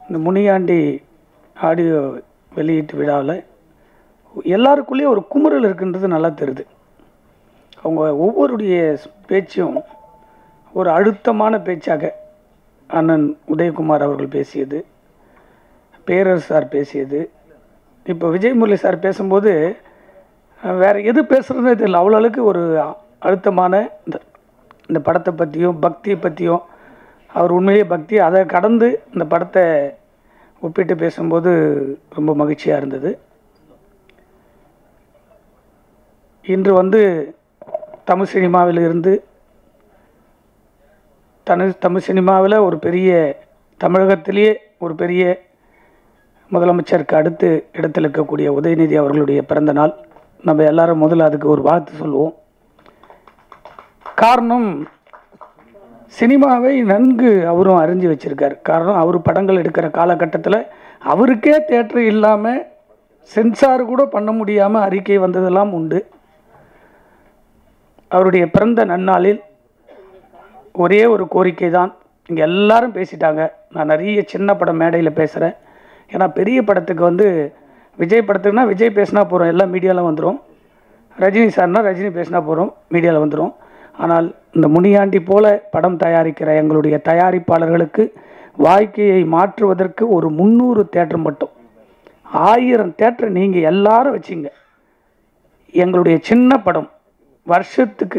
இந்த முனியாண்டி ஆடியோ வெளியீட்டு விழாவில் எல்லாருக்குள்ளேயும் ஒரு குமுறல் இருக்குன்றது நல்லா தெரியுது. அவங்க ஒவ்வொருடைய பேச்சும் ஒரு அழுத்தமான பேச்சாக அண்ணன் உதயகுமார் அவர்கள் பேசியது, பேரரசு சார் பேசியது, இப்போ விஜய் முரளி சார் பேசும்போது வேறு எது பேசுகிறதுனே தெரியல. அவ்வளோ அளவுக்கு ஒரு அழுத்தமான இந்த படத்தை பற்றியும் பக்தியை பற்றியும், அவர் உண்மையிலேயே பக்தி, அதை கடந்து இந்த படத்தை ஒப்பிட்டு பேசும்போது ரொம்ப மகிழ்ச்சியாக இருந்தது. இன்று தமிழ் சினிமாவில் இருந்து தமிழ் சினிமாவில் ஒரு பெரிய, தமிழகத்திலேயே ஒரு பெரிய முதலமைச்சருக்கு அடுத்து இடத்தில் இருக்கக்கூடிய உதயநிதி அவர்களுடைய பிறந்த நாள். நம்ம எல்லாரும் முதல்ல அதுக்கு ஒரு வாழ்த்து சொல்லுவோம். காரணம், சினிமாவை நன்கு அவரும் அறிஞ்சு வச்சிருக்கார். காரணம், அவர் படங்கள் எடுக்கிற காலகட்டத்தில் அவருக்கே தியேட்டர் இல்லாமல் சென்சார் கூட பண்ண முடியாமல் அறிக்கை வந்ததெல்லாம் உண்டு. அவருடைய பிறந்த நன்னாளில் ஒரே ஒரு கோரிக்கை தான். இங்கே எல்லாரும் பேசிட்டாங்க. நான் நிறைய சின்ன படம் மேடையில் பேசுகிறேன். ஏன்னா பெரிய படத்துக்கு விஜய் படத்துக்குனா விஜய் பேசினா போகிறோம், எல்லாம் மீடியாவில் வந்துடும். ரஜினி சார்னா ரஜினி பேசினா போகிறோம், மீடியாவில் வந்துடும். ஆனால் இந்த முனியாண்டி போல படம் தயாரிக்கிற எங்களுடைய தயாரிப்பாளர்களுக்கு வாழ்க்கையை மாற்றுவதற்கு ஒரு 300 தேட்டர் மட்டும், 1000 தேட்டர் நீங்கள் எல்லாரும் வச்சிங்க. எங்களுடைய சின்ன படம் வருஷத்துக்கு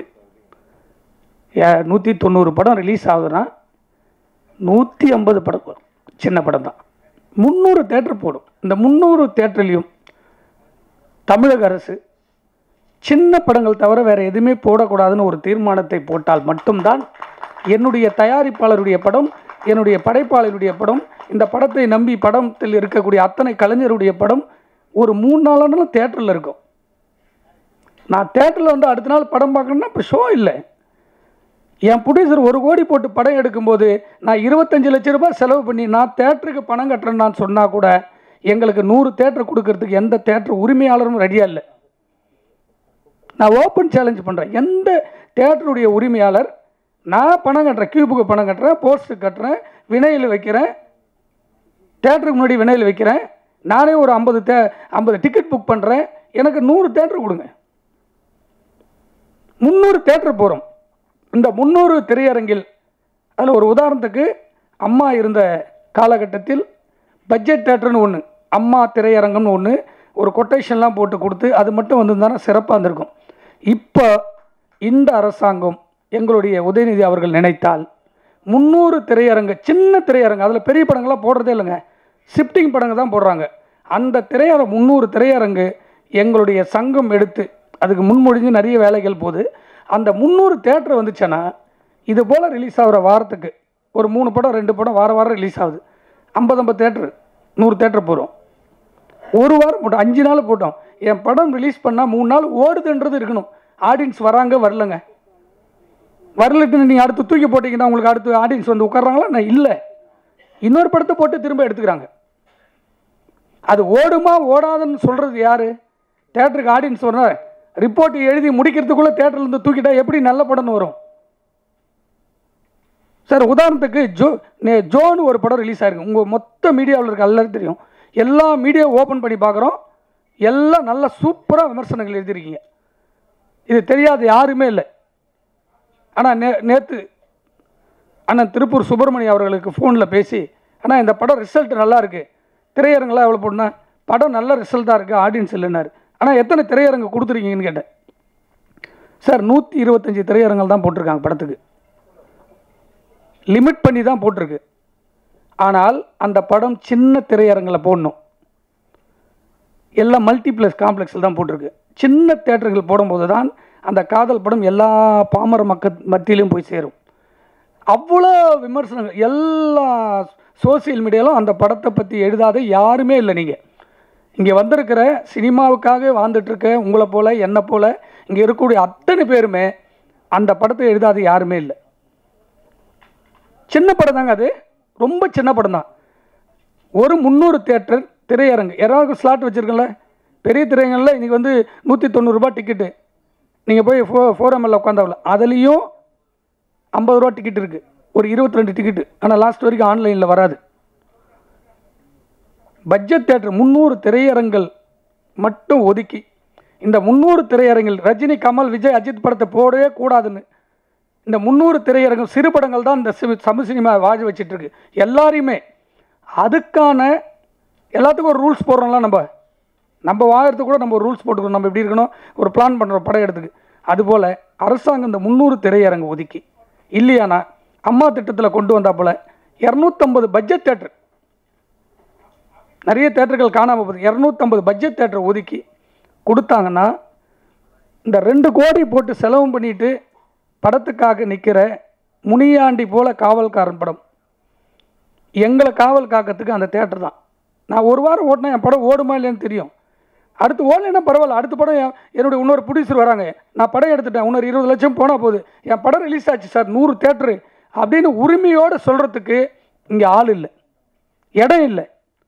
190 படம் ரிலீஸ் ஆகுதுன்னா 150 படம் வரும். சின்ன படம் தான் 300 தேட்டர் போடும். இந்த 300 தேட்டர்லையும் தமிழக அரசு சின்ன படங்கள் தவிர வேறு எதுவுமே போடக்கூடாதுன்னு ஒரு தீர்மானத்தை போட்டால் மட்டும்தான் என்னுடைய தயாரிப்பாளருடைய படம், என்னுடைய படைப்பாளருடைய படம், இந்த படத்தை நம்பி படத்தில் இருக்கக்கூடிய அத்தனை கலைஞருடைய படம் ஒரு 3 நாளானாலும் தேட்டரில் இருக்கும். நான் தேட்டரில் அடுத்த நாள் படம் பார்க்கணுன்னா இப்போ ஷோ இல்லை. என் ப்ரொடியூசர் 1 கோடி போட்டு படம் எடுக்கும்போது நான் 25 லட்சம் ரூபாய் செலவு பண்ணி நான் தேட்டருக்கு பணம் கட்டுறேன்னு நான் சொன்னால் கூட எங்களுக்கு 100 தேட்டர் கொடுக்கறதுக்கு எந்த தேட்டர் உரிமையாளரும் ரெடியாக இல்லை. நான் ஓப்பன் சேலஞ்ச் பண்ணுறேன். எந்த தேட்டருடைய உரிமையாளர் நான் பணம் கட்டுறேன், கியூபுக்கு பணம் கட்டுறேன், போஸ்ட்டுக்கு கட்டுறேன், வினையில் வைக்கிறேன், தேட்டருக்கு முன்னாடி வினையில் வைக்கிறேன், நானே ஒரு 50 டிக்கெட் புக் பண்ணுறேன், எனக்கு 100 தேட்டர் கொடுங்க. 300 தேட்டர் போகிறோம். இந்த 300 திரையரங்கில் அதில் ஒரு உதாரணத்துக்கு அம்மா இருந்த காலகட்டத்தில் பட்ஜெட் தேட்டர்னு ஒன்று, அம்மா திரையரங்கம்னு ஒன்று, ஒரு கொட்டேஷன்லாம் போட்டு கொடுத்து அது மட்டும் வந்திருந்தானா சிறப்பாக இருந்திருக்கும். இப்போ இந்த அரசாங்கம் எங்களுடைய உதயநிதி அவர்கள் நினைத்தால் 300 திரையரங்கு, சின்ன திரையரங்கு, அதில் பெரிய படங்கள்லாம் போடுறதே இல்லைங்க, ஷிஃப்டிங் படங்கள் தான் போடுறாங்க. அந்த திரையரங்கு 300 திரையரங்கு எங்களுடைய சங்கம் எடுத்து அதுக்கு முன்மொழிஞ்சு நிறைய வேலைகள் போகுது. அந்த 300 தேட்டர் வந்துச்சுன்னா இது போல் ரிலீஸ் ஆகிற வாரத்துக்கு ஒரு 3 படம் 2 படம் வாரம் ரிலீஸ் ஆகுது. 50 தேட்டர் 100 தேட்டர் போகிறோம். ஒரு வாரம் போட்டோம், 5 நாள் போட்டோம். என் படம் ரிலீஸ் பண்ணால் 3 நாள் ஓடுதுன்றது இருக்கணும். ஆடியன்ஸ் வராங்க வரலங்க, வரலட்டுன்னு நீங்கள் அடுத்து தூக்கி போட்டிங்கன்னா உங்களுக்கு அடுத்து ஆடியன்ஸ் உட்கார்றாங்களா? நான் இல்லை, இன்னொரு படத்தை போட்டு திரும்ப எடுத்துக்கிறாங்க. அது ஓடுமா ஓடாதுன்னு சொல்கிறது யார்? தேட்டருக்கு ஆடியன்ஸ் வரணும். ரிப்போர்ட் எழுதி முடிக்கிறதுக்குள்ளே தேட்டர்லேருந்து தூக்கிட்டா எப்படி நல்ல படம்னு வரும்? சார் உதாரணத்துக்கு ஜோன்னு ஒரு படம் ரிலீஸ் ஆகிருக்கு. உங்கள் மொத்த மீடியாவில் இருக்க எல்லாரும் தெரியும். எல்லா மீடியாவும் ஓப்பன் பண்ணி பார்க்குறோம், எல்லாம் நல்ல சூப்பராக விமர்சனங்கள் எழுதியிருக்கீங்க. இது தெரியாத யாருமே இல்லை. ஆனால் நேற்று அண்ணன் திருப்பூர் சுப்பிரமணியம் அவர்களுக்கு ஃபோனில் பேசி, ஆனால் இந்த படம் ரிசல்ட் நல்லா இருக்குது, திரையரங்கெல்லாம் எவ்வளோ போடனா, படம் நல்ல ரிசல்ட்டாக இருக்குது, ஆடியன்ஸ் இல்லைன்னாரு. ஆனால் எத்தனை திரையரங்கு கொடுத்துருக்கீங்கன்னு கேட்டேன். சார் 125 திரையரங்கள் தான் போட்டிருக்காங்க படத்துக்கு, லிமிட் பண்ணி தான் போட்டிருக்கு. ஆனால் அந்த படம் சின்ன திரையரங்கில் போடணும், எல்லாம் மல்டிப்ளெக்ஸ் காம்ப்ளெக்ஸில் தான் போட்டிருக்கு. சின்ன தேட்டர்கள் போடும்போது தான் அந்த காதல் படம் எல்லா பாமர மத்தியிலும் போய் சேரும். அவ்வளோ விமர்சனங்கள் எல்லா சோசியல் மீடியாலும் அந்த படத்தை பற்றி எழுதாத யாருமே இல்லை. நீங்கள் இங்கே வந்திருக்கிற சினிமாவுக்காக வாழ்ந்துட்டுருக்க உங்களை போல் என்னை போல் இங்கே இருக்கக்கூடிய அத்தனை பேருமே அந்த படத்தை எழுதாத யாருமே இல்லை. சின்ன படம் தாங்க, அது ரொம்ப சின்ன படம் தான். ஒரு 300 தேட்டர் திரையரங்கு, யாராவது ஸ்லாட் வச்சுருக்கல, பெரிய திரையரங்கில் இன்றைக்கி 190 ரூபா டிக்கெட்டு. நீங்கள் போய் 4ML உட்காந்தாவில் அதுலேயும் 50 ரூபா டிக்கெட் இருக்குது, ஒரு 22 டிக்கெட்டு. ஆனால் லாஸ்ட் வரைக்கும் ஆன்லைனில் வராது. பட்ஜெட் தேட்டர் 300 திரையரங்கள் மட்டும் ஒதுக்கி, இந்த 300 திரையரங்கில் ரஜினி, கமல், விஜய், அஜித் படத்தை போடவே கூடாதுன்னு இந்த 300 திரையரங்கம் சிறு படங்கள் தான் இந்த தமிழ் சினிமா வாழ வச்சிட்டு இருக்கு எல்லாரையுமே. அதுக்கான எல்லாத்துக்கும் ஒரு ரூல்ஸ் போடுறோம்ல, நம்ம வாழறதுக்கு கூட நம்ம ஒரு ரூல்ஸ் போட்டுக்கணும். நம்ம எப்படி இருக்கணும், ஒரு பிளான் பண்ணுறோம் படம் எடுத்துக்கு. அதுபோல் அரசாங்கம் இந்த 300 திரையரங்கு ஒதுக்கி, இல்லையானா அம்மா திட்டத்தில் கொண்டு வந்தா போல் 250 பட்ஜெட் தேட்டர், நிறைய தேட்டர்கள் காணாமல் போகுது, 250 பட்ஜெட் தேட்டர் ஒதுக்கி கொடுத்தாங்கன்னா இந்த 2 கோடி போட்டு செலவு பண்ணிட்டு படத்துக்காக நிற்கிற முனியாண்டி போல காவல்காரன் படம் எங்களை காவல் காக்கிறதுக்கு அந்த தேட்டர் தான். நான் ஒரு வாரம் ஓட்டினா என் படம் ஓடுமா இல்லைன்னு தெரியும். அடுத்து ஓடலைன்னா பரவாயில்ல, அடுத்த படம் என்னுடைய இன்னொரு ப்ரொடியூசர் வராங்க, நான் படம் எடுத்துட்டேன், இன்னொரு 20 லட்சம் போனால் போகுது, என் படம் ரிலீஸ் ஆச்சு சார் 100 தேட்டரு அப்படின்னு உரிமையோடு சொல்கிறதுக்கு இங்கே ஆள் இல்லை, இடம் இல்லை.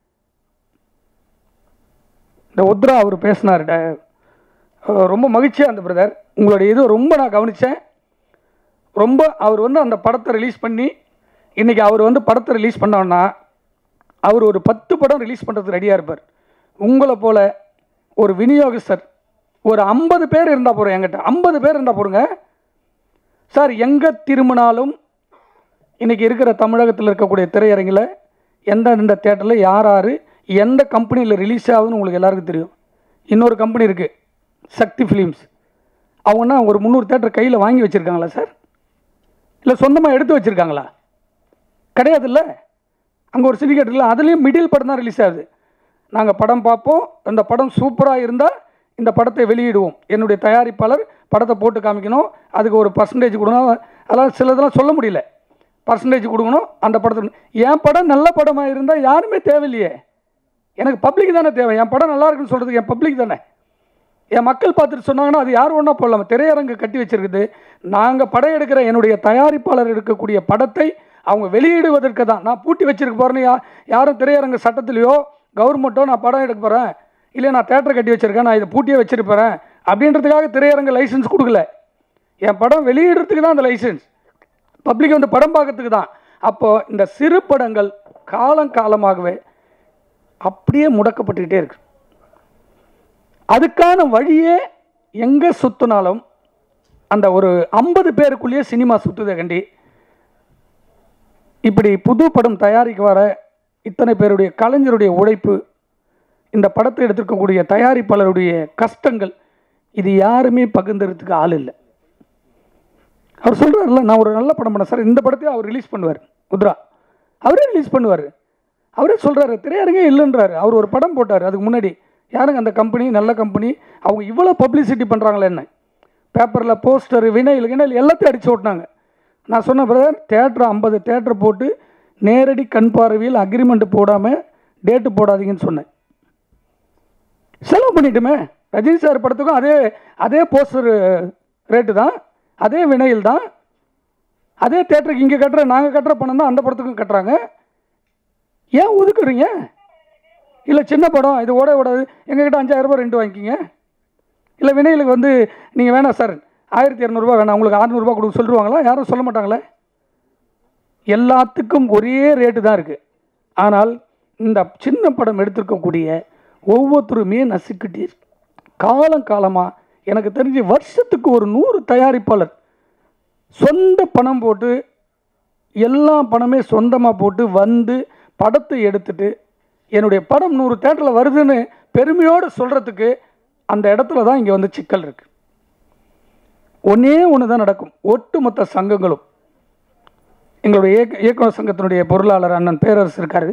இந்த உத்ரா அவர் பேசினார், ரொம்ப மகிழ்ச்சியாக அந்த பிரதர், உங்களுடைய இது ரொம்ப நான் கவனித்தேன். ரொம்ப அவர் அந்த படத்தை ரிலீஸ் பண்ணி, இன்றைக்கி அவர் படத்தை ரிலீஸ் பண்ணோன்னா அவர் ஒரு 10 படம் ரிலீஸ் பண்ணுறதுக்கு ரெடியாக இருப்பார். உங்களை போல் ஒரு விநியோகஸ்தர் ஒரு 50 பேர் இருந்தால் போகிறோம், என்கிட்ட 50 பேர் இருந்தால் போகிறோங்க சார். எங்கே திரும்பினாலும் இன்றைக்கி இருக்கிற தமிழகத்தில் இருக்கக்கூடிய திரையரங்கில் எந்தெந்த தேட்டரில் யார் யார் எந்த கம்பெனியில் ரிலீஸ் ஆகுதுன்னு உங்களுக்கு எல்லாருக்கும் தெரியும். இன்னொரு கம்பெனி இருக்குது சக்தி ஃபிலிம்ஸ், அவங்கன்னா ஒரு 300 தேட்டர் கையில் வாங்கி வச்சுருக்காங்களா சார், இல்லை சொந்தமாக எடுத்து வச்சுருக்காங்களா? கிடையாது. இல்லை, அங்கே ஒரு சிண்டிகேட் இல்லை, அதுலேயும் மிடில் படம் தான் ரிலீஸ் ஆகுது. நாங்கள் படம் பார்ப்போம், அந்த படம் சூப்பராக இருந்தால் இந்த படத்தை வெளியிடுவோம், என்னுடைய தயாரிப்பாளர் படத்தை போட்டு காமிக்கணும், அதுக்கு ஒரு பர்சன்டேஜ் கொடுக்கணும், அதெல்லாம் சிலதெல்லாம் சொல்ல முடியல, பர்சன்டேஜ் கொடுக்கணும் அந்த படத்துக்கு. என் படம் நல்ல படமாக இருந்தால் யாருமே தேவையில்லையே, எனக்கு பப்ளிக் தானே தேவை. என் படம் நல்லா இருக்குன்னு சொல்கிறதுக்கு என் பப்ளிக் தானே, என் மக்கள் பார்த்துட்டு சொன்னாங்கன்னா அது யார் ஒன்றா போடலாம். திரையரங்கு கட்டி வச்சுருக்குது, நாங்கள் படம் எடுக்கிற என்னுடைய தயாரிப்பாளர் எடுக்கக்கூடிய படத்தை அவங்க வெளியிடுவதற்கு தான் நான் பூட்டி வச்சுருக்க போகிறேன்னு யாரும் திரையரங்கு சட்டத்திலையோ கவர்மெண்ட்டோ நான் படம் எடுக்க போகிறேன், இல்லை நான் தேட்டர் கட்டி வச்சுருக்கேன், நான் இதை பூட்டியே வச்சுருப்பேன் அப்படின்றதுக்காக திரையரங்கு லைசன்ஸ் கொடுக்கல. என் படம் வெளியிடுறதுக்கு தான் அந்த லைசன்ஸ், பப்ளிக் படம் பார்க்கறதுக்கு தான். அப்போது இந்த சிறு படங்கள் காலங்காலமாகவே அப்படியே முடக்கப்பட்டுக்கிட்டே இருக்கு. அதுக்கான வழியே எங்கே சுற்றினாலும் அந்த ஒரு 50 பேருக்குள்ளேயே சினிமா சுற்றுதை கண்டி, இப்படி புது படம் தயாரிக்க வர இத்தனை பேருடைய கலைஞருடைய உழைப்பு, இந்த படத்தை எடுத்துருக்கக்கூடிய தயாரிப்பாளருடைய கஷ்டங்கள், இது யாருமே பகிர்ந்துறதுக்கு ஆள் இல்லை. அவர் சொல்கிறார்ல, நான் ஒரு நல்ல படம் பண்ணேன் சார், இந்த படத்தையும் அவர் ரிலீஸ் பண்ணுவார், உத்ரா அவரே ரிலீஸ் பண்ணுவார், அவரே சொல்கிறாரு, திரையரங்கே இல்லைன்றாரு. அவர் ஒரு படம் போட்டார் அதுக்கு முன்னாடி, யாருங்க அந்த கம்பெனி, நல்ல கம்பெனி, அவங்க இவ்வளோ பப்ளிசிட்டி பண்ணுறாங்களே, என்ன பேப்பரில் போஸ்டர் வினைல் எல்லாத்தையும் அடித்து ஓட்டினாங்க. நான் சொன்ன பிரதர், தேட்டர் 50 தேட்டர் போட்டு நேரடி கண் பார்வையில் அக்ரிமெண்ட் போடாமல் டேட்டு போடாதீங்கன்னு சொன்னேன். செலவு பண்ணிட்டுமே, ரஜினி சார் படத்துக்கும் அதே போஸ்டர் ரேட்டு தான், அதே வினையில் தான், அதே தேட்டருக்கு இங்கே கட்டுற நாங்கள் கட்டுற பணம் தான் அந்த படத்துக்கும் கட்டுறாங்க. ஏன் ஒதுக்குறீங்க? இல்லை சின்ன படம் இது ஓடாது, எங்ககிட்ட 5000 ரூபா ரெண்டு வாங்கிக்கிங்க, இல்லை வினையிலுக்கு நீங்கள் வேணாம் சார் 1200 ரூபா வேணாம், உங்களுக்கு 600 ரூபா கொடுக்க சொல்லுவாங்களா? யாரும் சொல்ல மாட்டாங்களே. எல்லாத்துக்கும் ஒரே ரேட்டு தான் இருக்குது. ஆனால் இந்த சின்ன படம் எடுத்துருக்கக்கூடிய ஒவ்வொருத்தருமே நசுக்கிட்டே காலங்காலமாக எனக்கு தெரிஞ்சு வருஷத்துக்கு ஒரு 100 தயாரிப்பாளர் சொந்த பணம் போட்டு, எல்லா பணமே சொந்தமாக போட்டு படத்தை எடுத்துட்டு என்னுடைய படம் 100 தேட்டரில் வருதுன்னு பெருமையோடு சொல்கிறதுக்கு அந்த இடத்துல தான் இங்கே சிக்கல் இருக்குது. ஒன்றே ஒன்று தான் நடக்கும். ஒட்டுமொத்த சங்கங்களும், எங்களுடைய இயக்குனர் சங்கத்தினுடைய பொருளாளர் அண்ணன் பேரரசு இருக்கார்,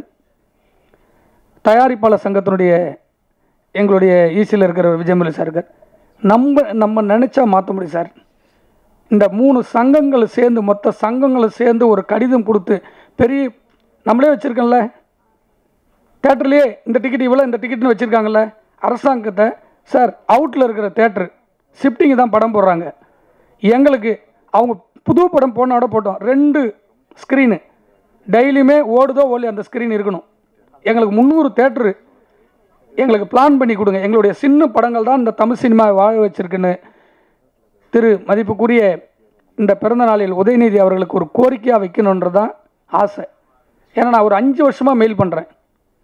தயாரிப்பாளர் சங்கத்தினுடைய எங்களுடைய ஈசியில் இருக்கிற விஜயமலி சார் இருக்கார். நம்ம நினச்சா மாற்ற முடியும் சார். இந்த 3 சங்கங்களை சேர்ந்து, மொத்த சங்கங்களை சேர்ந்து ஒரு கடிதம் கொடுத்து, பெரிய நம்மளே வச்சுருக்கோம்ல தேட்டர்லேயே, இந்த டிக்கெட் இவ்வளோ, இந்த டிக்கெட்னு வச்சுருக்காங்கல்ல அரசாங்கத்தை, சார் அவுட்டில் இருக்கிற தேட்டரு ஷிஃப்டிங்கு தான் படம் போடுறாங்க, எங்களுக்கு அவங்க புது படம் போனோட போட்டோம் 2 ஸ்க்ரீனு டெய்லியுமே ஓடுதோ ஓடலையோ அந்த ஸ்க்ரீன் இருக்கணும், எங்களுக்கு 300 தேட்டரு எங்களுக்கு பிளான் பண்ணி கொடுங்க, எங்களுடைய சின்ன படங்கள் தான் இந்த தமிழ் சினிமாவை வாழ வச்சுருக்குன்னு திரு மதிப்புக்குரிய இந்த பிறந்த நாளில் உதயநிதி அவர்களுக்கு ஒரு கோரிக்கையாக வைக்கணுன்றது தான் ஆசை. ஏன்னா நான் ஒரு 5 வருஷமாக மெயில் பண்ணுறேன்,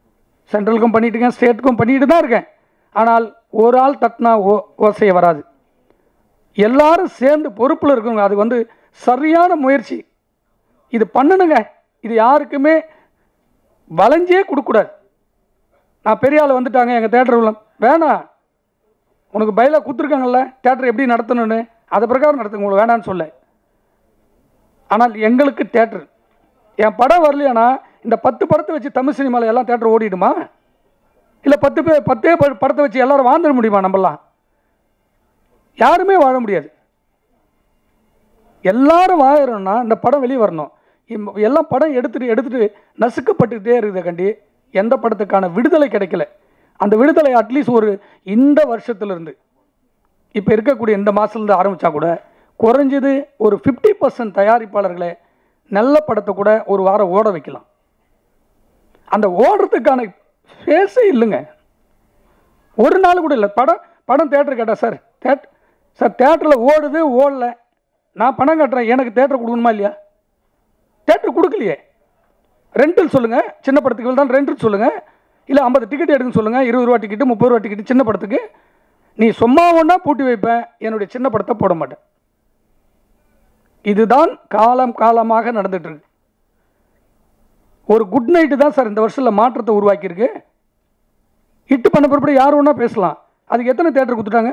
சென்ட்ரலுக்கும் பண்ணிட்டு இருக்கேன், ஸ்டேட்டுக்கும் பண்ணிட்டு தான் இருக்கேன். ஆனால் ஒரு ஆள் தட்டினா ஓசையை வராது. எல்லாரும் சேர்ந்து பொறுப்பில் இருக்குங்க. அது வந்து சரியான முயற்சி. இது பண்ணணுங்க. இது யாருக்குமே வளைஞ்சே கொடுக்கூடாது. நான் பெரிய ஆள் வந்துட்டாங்க எங்கள் தேட்டர் உள்ள, வேணாம், உனக்கு பயிலாக கொடுத்துருக்காங்கல்ல தேட்டர் எப்படி நடத்தணும்னு, அதை பிரகாரம் நடத்துங்க, உங்களுக்கு வேணான்னு சொல்ல. ஆனால் எங்களுக்கு தேட்டர், என் படம் வரலையானா இந்த 10 படத்தை வச்சு தமிழ் சினிமாவில் எல்லாம் தேட்டர் ஓடிடுமா? இல்லை 10 படத்தை வச்சு எல்லாரும் வாழ்ந்துட முடியுமா? நம்மலாம் யாருமே வாழ முடியாது. எல்லாரும் வாழணும்னா இந்த படம் வெளியே வரணும். எல்லாம் படம் எடுத்துட்டு நசுக்கப்பட்டுக்கிட்டே இருக்குது. கண்டி எந்த படத்துக்கான விடுதலை கிடைக்கல. அந்த விடுதலை அட்லீஸ்ட் ஒரு இந்த வருஷத்துலேருந்து இப்போ இருக்கக்கூடிய இந்த மாதத்துலேருந்து ஆரம்பித்தா கூட குறைஞ்சது ஒரு 50% தயாரிப்பாளர்களை நல்ல படத்தை கூட ஒரு வாரம் ஓட வைக்கலாம். அந்த ஓடுறதுக்கான ஃபேஸே இல்லைங்க. ஒரு நாள் கூட இல்லை. படம் தேட்டர் கேட்டால் சார் தேட்டரில் ஓடுது ஓடல, நான் பணம் கட்டுறேன், எனக்கு தேட்டர் கொடுக்கணுமா இல்லையா? தேட்டர் கொடுக்கலையே. ரெண்டில் சொல்லுங்கள், சின்ன படத்துக்கு தான் ரெண்டில் சொல்லுங்கள், இல்லை 50 டிக்கெட் எடுக்குன்னு சொல்லுங்கள், 20 ரூபா டிக்கெட்டு 30 ரூபா டிக்கெட்டு சின்ன படத்துக்கு. நீ சும்மா ஒன்றா பூட்டி வைப்பேன், என்னுடைய சின்ன படத்தை போட மாட்டேன். இதுதான் காலமாக நடந்துட்டு இருக்கு. ஒரு குட் நைட்டு தான் சார் இந்த வருஷத்தில் மாற்றத்தை உருவாக்கியிருக்கு. ஹிட்டு பண்ண பிறப்படி யார் ஒன்றா பேசலாம். அதுக்கு எத்தனை தேட்டர் கொடுத்துட்டாங்க?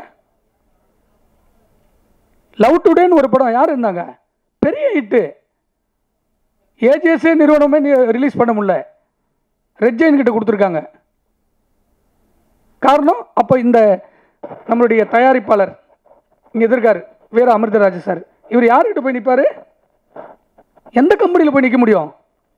லவ் டுடேன்னு ஒரு படம் யார் இருந்தாங்க, பெரிய ஹிட்டு. ஏஜிஎஸ்ஏ நிறுவனமே ரிலீஸ் பண்ண முடியல, ரெட் ஜெயின் கிட்ட கொடுத்துருக்காங்க. காரணம் அப்போ இந்த நம்மளுடைய தயாரிப்பாளர் இங்கே எதிர்க்காரு வீர அமிர்தராஜ் சார், இவர் யார்கிட்ட போய் நிற்பார்? எந்த கம்பெனியில் போய் நிற்க முடியும்?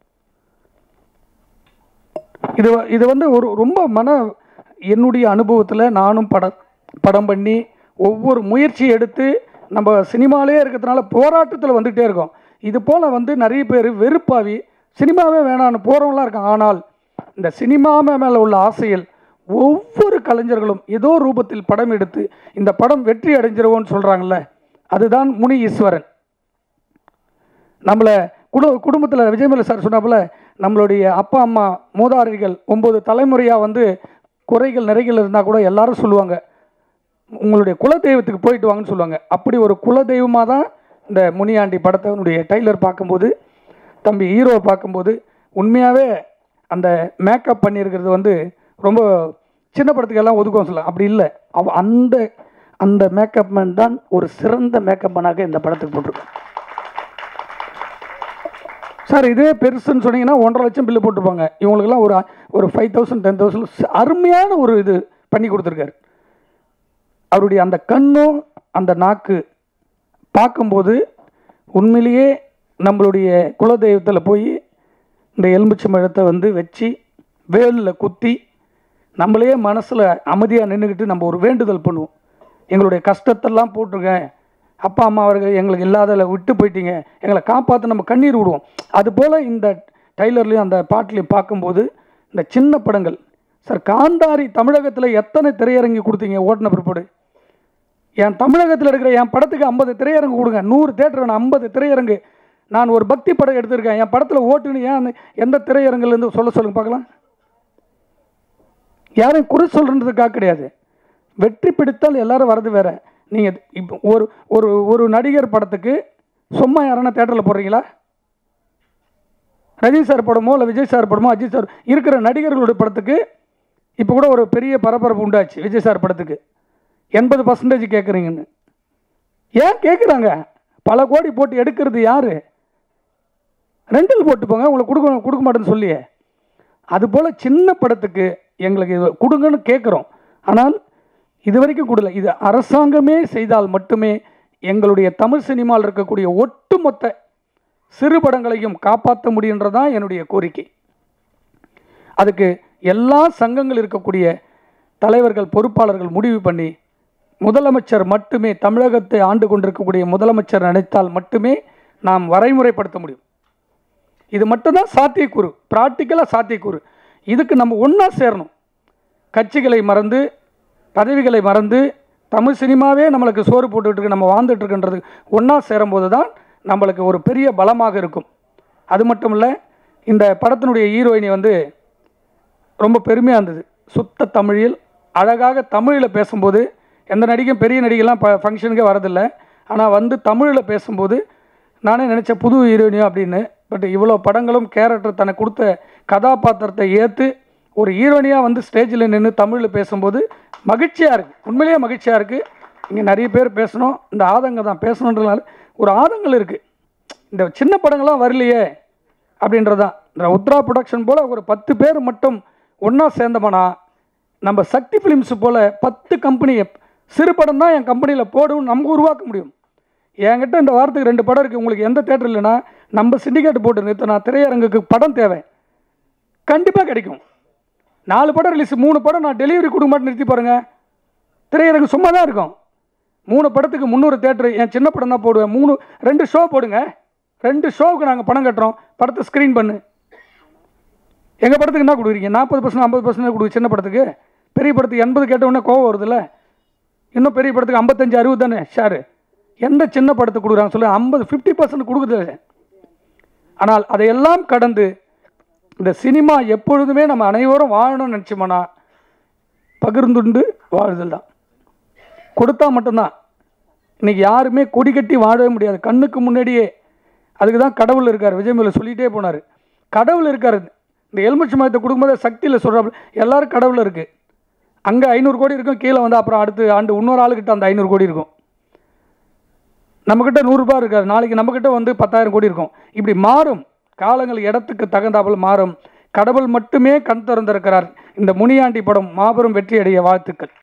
இது வந்து ஒரு ரொம்ப என்னுடைய அனுபவத்தில் நானும் படம் பண்ணி ஒவ்வொரு முயற்சி எடுத்து நம்ம சினிமாலே இருக்கிறதுனால போராட்டத்தில் வந்துகிட்டே இருக்கோம். இது போல் வந்து நிறைய பேர் வெறுப்பாவி சினிமாவே வேணான்னு போகிறவங்களாம் இருக்காங்க. ஆனால் இந்த சினிமா மேலே உள்ள ஆசையில் ஒவ்வொரு கலைஞர்களும் ஏதோ ரூபத்தில் படம் எடுத்து இந்த படம் வெற்றி அடைஞ்சிருவோன்னு சொல்கிறாங்கல்ல, அதுதான் முனி ஈஸ்வரன். நம்மளை குடும்பத்தில் விஜயமலை சார் சொன்னாப்புல நம்மளுடைய அப்பா அம்மா மூதாதைகள் 9 தலைமுறையாக வந்து குறைகள் நிறைகள் இருந்தால் கூட எல்லாரும் சொல்லுவாங்க உங்களுடைய குலதெய்வத்துக்கு போயிட்டு வாங்கன்னு சொல்லுவாங்க. அப்படி ஒரு குலதெய்வமாக தான் இந்த முனியாண்டி படத்தினுடைய டைலர் பார்க்கும்போது, தம்பி ஹீரோவை பார்க்கும்போது உண்மையாகவே அந்த மேக்கப் பண்ணியிருக்கிறது வந்து ரொம்ப சின்ன படத்துக்கு எல்லாம் ஒதுக்கம் சொல்லலாம். அப்படி இல்லை, அந்த மேக்கப் மேன் தான் ஒரு சிறந்த மேக்கப் மேனாக இந்த படத்துக்கு போட்டிருக்கோம். சார் இதே பெருசுன்னு சொன்னீங்கன்னா 1.5 லட்சம் பில்லு போட்டுருப்பாங்க. இவங்களுக்கெல்லாம் ஒரு 5,000 10,000 அருமையான ஒரு இது பண்ணி கொடுத்துருக்காரு. அவருடைய அந்த கண்ணும் அந்த நாக்கு பார்க்கும்போது உண்மையிலேயே நம்மளுடைய குலதெய்வத்தில் போய் இந்த எலுமிச்சை பழத்தை வந்து வச்சு வேலில் குத்தி நம்மளையே மனசில் அமைதியாக நின்றுக்கிட்டு நம்ம ஒரு வேண்டுதல் பண்ணுவோம். எங்களுடைய கஷ்டத்தெல்லாம் போட்டுருங்க, அப்பா அம்மா அவர்கள் எங்களுக்கு இல்லாத விட்டு போயிட்டீங்க, எங்களை காப்பாற்ற நம்ம கண்ணீர் விடுவோம். அதுபோல் இந்த டைலர்லேயும் அந்த பாட்டிலையும் பார்க்கும்போது இந்த சின்ன படங்கள் சார், காந்தாரி தமிழகத்தில் எத்தனை திரையரங்கு கொடுத்தீங்க ஓட்டின பிற்பாடு? என் தமிழகத்தில் இருக்கிற என் படத்துக்கு 50 திரையரங்கு கொடுங்க. 100 தேட்டர் வேணும், 50 திரையரங்கு. நான் ஒரு பக்தி படம் எடுத்திருக்கேன், என் படத்தில் ஓட்டுன்னு ஏன் எந்த திரையரங்குலேருந்து சொல்லுங்க பார்க்கலாம். யாரையும் குறை சொல்கிறதுக்காக கிடையாது, வெற்றி பிடித்தால் எல்லாரும் வரது வேற. நீங்கள் இப்போ ஒரு நடிகர் படத்துக்கு சும்மா யாரான தேட்டரில் போடுறீங்களா? ரஜினி சார் படமோ இல்லை விஜய் சார் படமோ அஜித் சார் இருக்கிற நடிகர்களுடைய படத்துக்கு இப்போ கூட ஒரு பெரிய பரபரப்பு உண்டாச்சு. விஜய் சார் படத்துக்கு 80% கேட்குறீங்கன்னு ஏன் கேட்குறாங்க? பல கோடி போட்டு எடுக்கிறது யார்? ரெண்டில் போட்டு போங்க, உங்களுக்கு கொடுக்க மாட்டேன்னு சொல்லியே. அதுபோல் சின்ன படத்துக்கு எங்களுக்கு கொடுங்கன்னு கேட்குறோம். ஆனால் இது வரைக்கும் கொடுக்கல. இது அரசாங்கமே செய்தால் மட்டுமே எங்களுடைய தமிழ் சினிமாவில் இருக்கக்கூடிய ஒட்டுமொத்த சிறு படங்களையும் காப்பாற்ற முடியுன்றதான் என்னுடைய கோரிக்கை. அதுக்கு எல்லா சங்கங்கள் இருக்கக்கூடிய தலைவர்கள் பொறுப்பாளர்கள் முடிவு பண்ணி முதலமைச்சர் மட்டுமே, தமிழகத்தை ஆண்டு கொண்டிருக்கக்கூடிய முதலமைச்சர் நினைத்தால் மட்டுமே நாம் வரைமுறைப்படுத்த முடியும். இது மட்டும்தான் சாத்தியக்கூறு, ப்ராக்டிக்கலாக சாத்தியக்கூறு. இதுக்கு நம்ம ஒன்றா சேரணும். கட்சிகளை மறந்து பதவிகளை மறந்து தமிழ் சினிமாவே நம்மளுக்கு சோறு போட்டுக்கிட்டு நம்ம வாழ்ந்துட்டுருக்குன்றது ஒன்றா சேரும்போது தான் நம்மளுக்கு ஒரு பெரிய பலமாக இருக்கும். அது மட்டும் இல்லை, இந்த படத்தினுடைய ஹீரோயினி வந்து ரொம்ப பெருமையாக இருந்தது. சுத்த தமிழில் அழகாக தமிழில் பேசும்போது, எந்த நடிகையும் பெரிய நடிகைலாம் ஃபங்க்ஷனுக்கே வரதில்லை. ஆனால் வந்து தமிழில் பேசும்போது நானே நினச்சேன் புது ஹீரோயினியோ அப்படின்னு. பட் இவ்வளோ படங்களும் கேரக்டர் தனக்கு கொடுத்த கதாபாத்திரத்தை ஏற்று ஒரு ஹீரோயினியாக வந்து ஸ்டேஜில் நின்று தமிழில் பேசும்போது மகிழ்ச்சியாக இருக்குது. உண்மையிலேயே மகிழ்ச்சியாக இருக்குது. இங்கே நிறைய பேர் பேசணும், இந்த ஆதங்கம் தான் பேசணுன்றதுனால ஒரு ஆதங்கள் இருக்குது. இந்த சின்ன படங்கள்லாம் வரலையே அப்படின்றது தான். இந்த உத்ரா ப்ரொடக்ஷன் போல் ஒரு 10 பேர் மட்டும் ஒன்றா சேர்ந்தோம்னா, நம்ம சக்தி ஃபிலிம்ஸு போல் 10 கம்பெனி சிறு படம் தான் என் கம்பெனியில் போடும் நம்ம உருவாக்க முடியும். என்கிட்ட இந்த வாரத்துக்கு 2 படம் இருக்குது. உங்களுக்கு எந்த தேட்டர் இல்லைன்னா நம்ம சிண்டிகேட் போட்டு நிறுத்தினா திரையரங்குக்கு படம் தேவை, கண்டிப்பாக கிடைக்கும். 4 படம் ரிலீஸ், 3 படம் நான் டெலிவரி கொடுக்க மாட்டேன் நிறுத்தி பாருங்கள், திரையரங்கு சும்மா தான் இருக்கும். 3 படத்துக்கு 300 தேட்டரு. என் சின்ன படம் தான் போடுவேன். 2 ஷோ போடுங்க. 2 ஷோவுக்கு நாங்கள் பணம் கட்டுறோம். படத்தை ஸ்க்ரீன் பண்ணு. எங்கள் படத்துக்கு என்ன கொடுக்குறீங்க? 40% 50% கொடுக்கு சின்ன படத்துக்கு. பெரிய படத்துக்கு 80 கேட்டவுடனே கோவம் வருதுல்ல. இன்னும் பெரிய படத்துக்கு 55 60 தானே ஷேரு. எந்த சின்ன படத்துக்கு கொடுக்குறாங்க சொல்லு? 50% கொடுக்குது. ஆனால் அதையெல்லாம் கடந்து இந்த சினிமா எப்பொழுதுமே நம்ம அனைவரும் வாழணும்னு நினச்சோம்னா பகிர்ந்துண்டு வாழுதல் தான். கொடுத்தா மட்டும்தான். இன்றைக்கி யாருமே கொடி கட்டி வாழவே முடியாது. கண்ணுக்கு முன்னாடியே. அதுக்கு தான் கடவுள் இருக்கார். விஜயமேல சொல்லிகிட்டே போனார், கடவுள் இருக்கார். இந்த எலுமிச்சை மரத்தை கொடுக்கும்போது சக்தியில் சொல்கிறாப்புல எல்லோரும் கடவுள் இருக்குது. அங்கே 500 கோடி இருக்கும், கீழே வந்து அப்புறம் அடுத்த ஆண்டு இன்னொரு ஆளுக்கிட்ட அந்த 500 கோடி இருக்கும். நம்மக்கிட்ட 100 ரூபாய் இருக்காது, நாளைக்கு நம்மக்கிட்ட வந்து 10,000 கோடி இருக்கும். இப்படி மாறும். காலங்கள் இடத்துக்கு தகுந்தாமல் மாறும். கடவுள் மட்டுமே கண் திறந்திருக்கிறார். இந்த முனியாண்டி படம் மாபெரும் வெற்றி அடைய வாழ்த்துக்கள்.